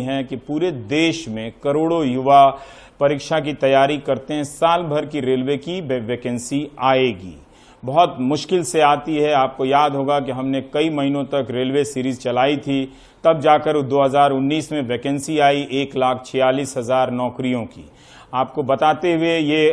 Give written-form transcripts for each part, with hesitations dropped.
है कि पूरे देश में करोड़ों युवा परीक्षा की तैयारी करते हैं। साल भर की रेलवे की वैकेंसी आएगी, बहुत मुश्किल से आती है। आपको याद होगा कि हमने कई महीनों तक रेलवे सीरीज चलाई थी, तब जाकर 2019 में वैकेंसी आई 1,46,000 नौकरियों की। आपको बताते हुए ये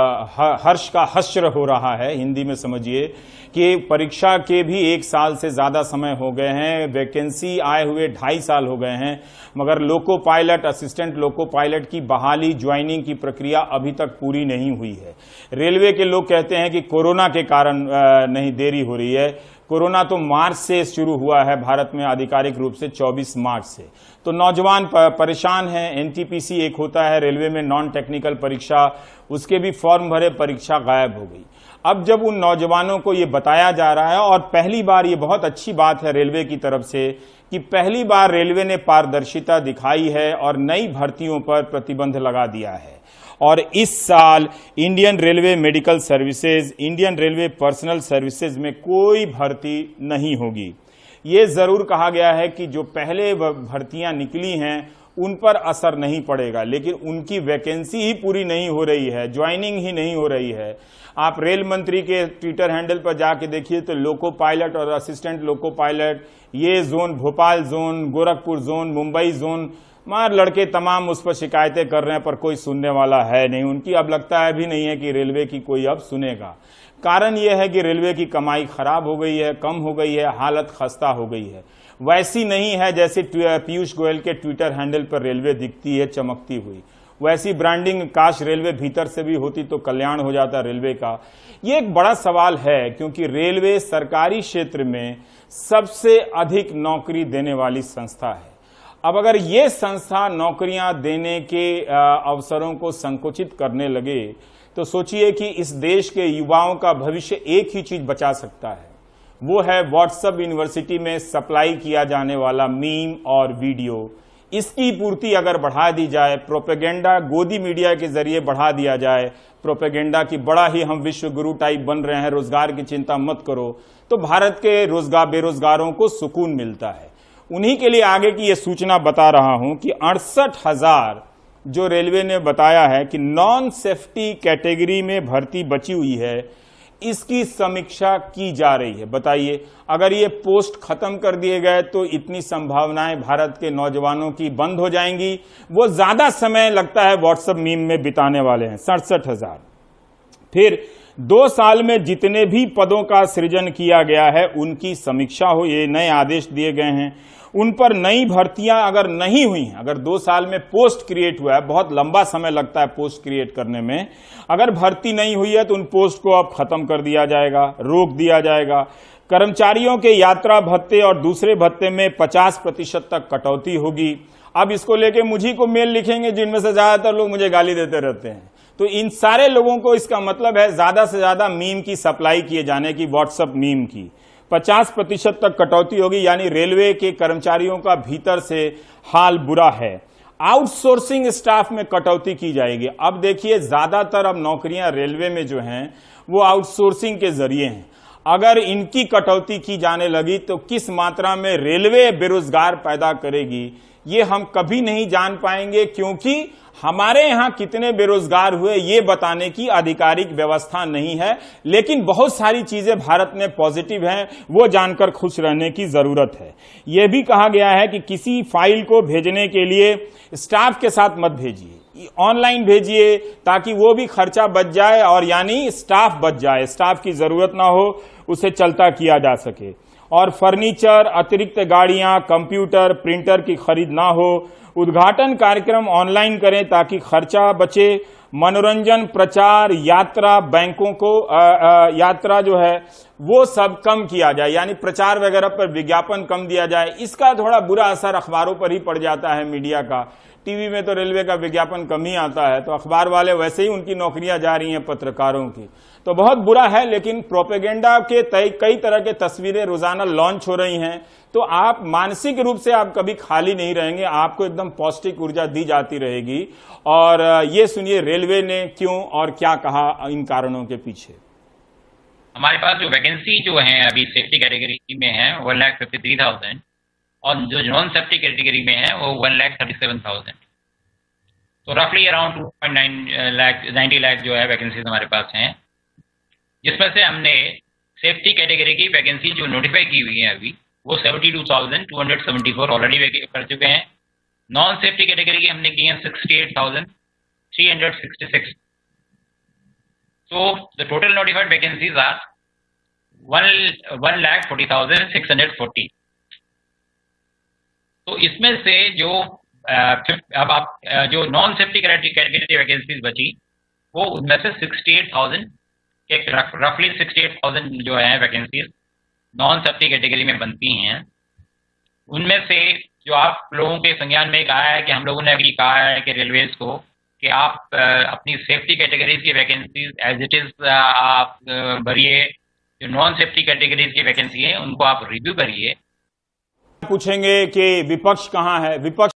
हर्ष का हश्र हो रहा है, हिंदी में समझिए कि परीक्षा के भी 1 साल से ज्यादा समय हो गए हैं, वैकेंसी आए हुए 2.5 साल हो गए हैं, मगर loco pilot, assistant loco pilot की बहाली, ज्वाइनिंग की प्रक्रिया अभी तक पूरी नहीं हुई है। रेलवे के लोग कहते हैं कि कोरोना के कारण नहीं देरी हो रही है। कोरोना तो मार्च से शुरू हुआ है भारत में, आधिकारिक रूप से 24 मार्च से। तो नौजवान परेशान हैं। एनटीपीसी एक होता है रेलवे में, नॉन टेक्निकल परीक्षा, उसके भी फॉर्म भरे, परीक्षा गायब हो गई। अब जब उन नौजवानों को ये बताया जा रहा है, और पहली बार, ये बहुत अच्छी बात है रेलवे की तरफ से कि पहली बार रेलवे ने पारदर्शिता दिखाई है और नई भर्तियों पर प्रतिबंध लगा दिया है। और इस साल Indian railway medical services, Indian railway personnel services में कोई भर्ती नहीं होगी। ये जरूर कहा गया है कि जो पहले भर्तियां निकली हैं उन पर असर नहीं पड़ेगा, लेकिन उनकी वैकेंसी ही पूरी नहीं हो रही है, ज्वाइनिंग ही नहीं हो रही है। आप रेल मंत्री के ट्विटर हैंडल पर जाके देखिए तो लोको पायलट और असिस्टेंट लोको पायलट, ये zone, Bhopal zone, Gorakhpur zone, Mumbai zone, मार लड़के तमाम उस पर शिकायतें कर रहे हैं, पर कोई सुनने वाला है नहीं। उनकी अब लगता है भी नहीं है कि रेलवे की कोई अब सुनेगा। कारण यह है कि रेलवे की कमाई खराब हो गई है, कम हो गई है, हालत खस्ता हो गई है। वैसी नहीं है जैसे पीयूष गोयल के ट्विटर हैंडल पर रेलवे दिखती है चमकती हुई। वैसी ब्रांडिंग काश रेलवे भीतर से भी होती तो कल्याण हो जाता रेलवे का। ये एक बड़ा सवाल है, क्योंकि रेलवे सरकारी क्षेत्र में सबसे अधिक नौकरी देने वाली संस्था है। अब अगर ये संस्था नौकरियां देने के अवसरों को संकुचित करने लगे तो सोचिए कि इस देश के युवाओं का भविष्य एक ही चीज बचा सकता है, वो है व्हाट्सएप यूनिवर्सिटी में सप्लाई किया जाने वाला मीम और वीडियो। इसकी पूर्ति अगर बढ़ा दी जाए, प्रोपेगेंडा गोदी मीडिया के जरिए बढ़ा दिया जाए, प्रोपेगेंडा की बड़ा ही हम विश्व गुरु टाइप बन रहे हैं, रोजगार की चिंता मत करो, तो भारत के बेरोजगारों को सुकून मिलता है। उन्हीं के लिए आगे की ये सूचना बता रहा हूं कि 68,000 जो रेलवे ने बताया है कि नॉन सेफ्टी कैटेगरी में भर्ती बची हुई है, इसकी समीक्षा की जा रही है। बताइए, अगर ये पोस्ट खत्म कर दिए गए तो इतनी संभावनाएं भारत के नौजवानों की बंद हो जाएंगी। वो ज्यादा समय लगता है व्हाट्सएप मीम में बिताने वाले हैं, 67,000। फिर 2 साल में जितने भी पदों का सृजन किया गया है उनकी समीक्षा हो, ये नए आदेश दिए गए हैं। उन पर नई भर्तियां अगर नहीं हुई हैं, अगर 2 साल में पोस्ट क्रिएट हुआ है, बहुत लंबा समय लगता है पोस्ट क्रिएट करने में, अगर भर्ती नहीं हुई है तो उन पोस्ट को अब खत्म कर दिया जाएगा, रोक दिया जाएगा। कर्मचारियों के यात्रा भत्ते और दूसरे भत्ते में 50% तक कटौती होगी। अब इसको लेके मुझी को मेल लिखेंगे जिनमें से ज्यादातर लोग मुझे गाली देते रहते हैं। तो इन सारे लोगों को इसका मतलब है ज्यादा से ज्यादा मीम की सप्लाई किए जाने की, व्हाट्सएप मीम की 50% तक कटौती होगी, यानी रेलवे के कर्मचारियों का भीतर से हाल बुरा है। आउटसोर्सिंग स्टाफ में कटौती की जाएगी। अब देखिए, ज्यादातर अब नौकरियां रेलवे में जो हैं वो आउटसोर्सिंग के जरिए हैं। अगर इनकी कटौती की जाने लगी तो किस मात्रा में रेलवे बेरोजगार पैदा करेगी ये हम कभी नहीं जान पाएंगे, क्योंकि हमारे यहां कितने बेरोजगार हुए ये बताने की आधिकारिक व्यवस्था नहीं है। लेकिन बहुत सारी चीजें भारत में पॉजिटिव हैं, वो जानकर खुश रहने की जरूरत है। यह भी कहा गया है कि किसी फाइल को भेजने के लिए स्टाफ के साथ मत भेजिए, ऑनलाइन भेजिए, ताकि वो भी खर्चा बच जाए और यानी स्टाफ बच जाए, स्टाफ की जरूरत ना हो, उसे चलता किया जा सके। और फर्नीचर, अतिरिक्त गाड़ियां, कंप्यूटर, प्रिंटर की खरीद ना हो। उद्घाटन कार्यक्रम ऑनलाइन करें ताकि खर्चा बचे। मनोरंजन, प्रचार, यात्रा, बैंकों को यात्रा जो है वो सब कम किया जाए, यानी प्रचार वगैरह पर विज्ञापन कम दिया जाए। इसका थोड़ा बुरा असर अखबारों पर ही पड़ जाता है, मीडिया का। टीवी में तो रेलवे का विज्ञापन कम ही आता है, तो अखबार वाले वैसे ही उनकी नौकरियां जा रही हैं पत्रकारों की, तो बहुत बुरा है। लेकिन प्रोपेगेंडा के कई तरह के तस्वीरें रोजाना लॉन्च हो रही हैं, तो आप मानसिक रूप से आप कभी खाली नहीं रहेंगे, आपको एकदम पौष्टिक ऊर्जा दी जाती रहेगी। और ये सुनिए रेलवे ने क्यों और क्या कहा इन कारणों के पीछे। हमारे पास जो वैकेंसी जो है अभी सेफ्टी कैटेगरी में है 1,53,000, और जो नॉन सेफ्टी कैटेगरी में है वो 1,37,000। तो रफली अराउंड 90 लाख जो है वैकेंसीज हमारे पास हैं, जिसमें से हमने सेफ्टी कैटेगरी की वैकेंसी जो नोटिफाई की हुई है अभी वो 72,274 ऑलरेडी कर चुके हैं। नॉन सेफ्टी कैटेगरी की हमने की है 68,366। So the total notified vacancies are 1,40,640। तो इसमें से जो अब आप जो नॉन सेफ्टी कैटेगरी वैकेंसीज बची वो उनमें से 68,000 रफली 68,000 जो है वैकेंसीज नॉन सेफ्टी कैटेगरी में बनती हैं। उनमें से जो आप लोगों के संज्ञान में कहा है कि हम लोगों ने अभी कहा है कि रेलवेज को कि आप अपनी सेफ्टी कैटेगरीज की वैकेंसीज एज इट इज आप भरिए, जो नॉन सेफ्टी कैटेगरीज की वैकेंसी है उनको आप रिव्यू करिए। पूछेंगे कि विपक्ष कहां है? विपक्ष